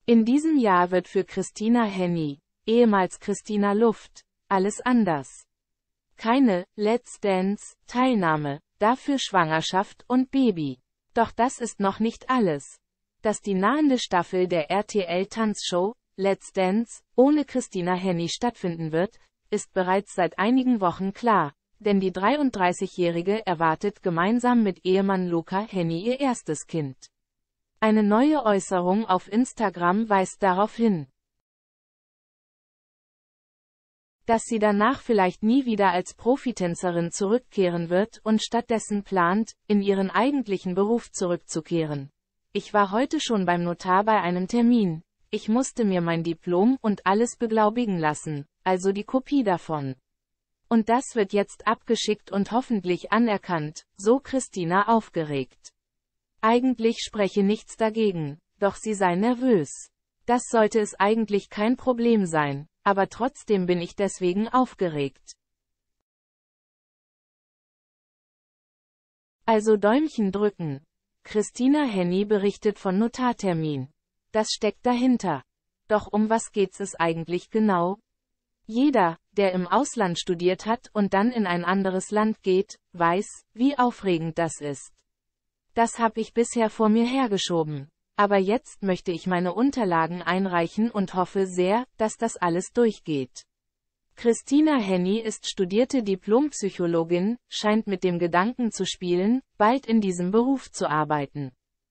In diesem Jahr wird für Christina Henny, ehemals Christina Luft, alles anders. Keine Let's Dance-Teilnahme, dafür Schwangerschaft und Baby. Doch das ist noch nicht alles. Dass die nahende Staffel der RTL-Tanzshow Let's Dance ohne Christina Henny stattfinden wird, ist bereits seit einigen Wochen klar, denn die 33-Jährige erwartet gemeinsam mit Ehemann Luca Henny ihr erstes Kind. Eine neue Äußerung auf Instagram weist darauf hin, dass sie danach vielleicht nie wieder als Profitänzerin zurückkehren wird und stattdessen plant, in ihren eigentlichen Beruf zurückzukehren. Ich war heute schon beim Notar bei einem Termin. Ich musste mir mein Diplom und alles beglaubigen lassen, also die Kopie davon. Und das wird jetzt abgeschickt und hoffentlich anerkannt, so Christina aufgeregt. Eigentlich spreche nichts dagegen, doch sie sei nervös. Das sollte es eigentlich kein Problem sein, aber trotzdem bin ich deswegen aufgeregt. Also Däumchen drücken. Christina Henny berichtet von Notartermin. Das steckt dahinter. Doch um was geht es eigentlich genau? Jeder, der im Ausland studiert hat und dann in ein anderes Land geht, weiß, wie aufregend das ist. Das habe ich bisher vor mir hergeschoben. Aber jetzt möchte ich meine Unterlagen einreichen und hoffe sehr, dass das alles durchgeht. Christina Henny ist studierte Diplompsychologin, scheint mit dem Gedanken zu spielen, bald in diesem Beruf zu arbeiten.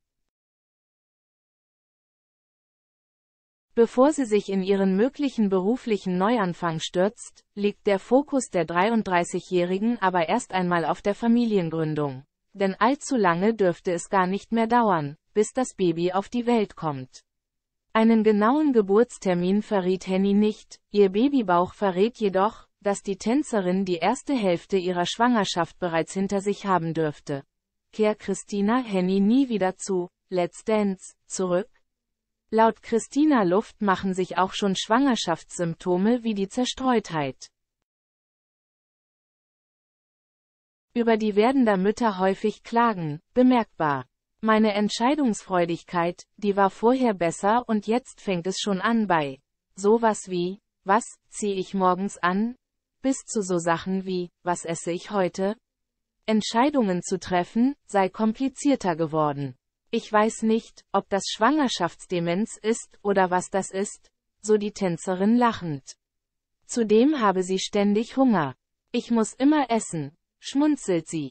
Bevor sie sich in ihren möglichen beruflichen Neuanfang stürzt, liegt der Fokus der 33-Jährigen aber erst einmal auf der Familiengründung. Denn allzu lange dürfte es gar nicht mehr dauern, bis das Baby auf die Welt kommt. Einen genauen Geburtstermin verriet Henny nicht, ihr Babybauch verrät jedoch, dass die Tänzerin die erste Hälfte ihrer Schwangerschaft bereits hinter sich haben dürfte. Kehrt Christina Henny nie wieder zu Let's Dance zurück? Laut Christina Luft machen sich auch schon Schwangerschaftssymptome wie die Zerstreutheit, über die werdender Mütter häufig klagen, bemerkbar. Meine Entscheidungsfreudigkeit, die war vorher besser und jetzt fängt es schon an bei sowas wie, was ziehe ich morgens an? Bis zu so Sachen wie, was esse ich heute? Entscheidungen zu treffen, sei komplizierter geworden. Ich weiß nicht, ob das Schwangerschaftsdemenz ist oder was das ist, so die Tänzerin lachend. Zudem habe sie ständig Hunger. Ich muss immer essen, schmunzelt sie.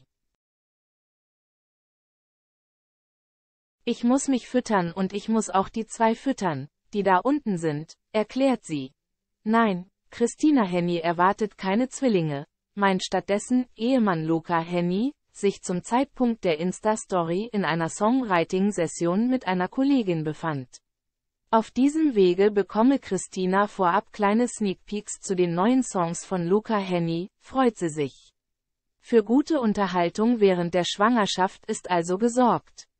Ich muss mich füttern und ich muss auch die 2 füttern, die da unten sind, erklärt sie. Nein, Christina Henny erwartet keine Zwillinge, meint stattdessen Ehemann Luca Henny, sich zum Zeitpunkt der Insta-Story in einer Songwriting-Session mit einer Kollegin befand. Auf diesem Wege bekomme Christina vorab kleine Sneak Peeks zu den neuen Songs von Luca Henny, freut sie sich. Für gute Unterhaltung während der Schwangerschaft ist also gesorgt.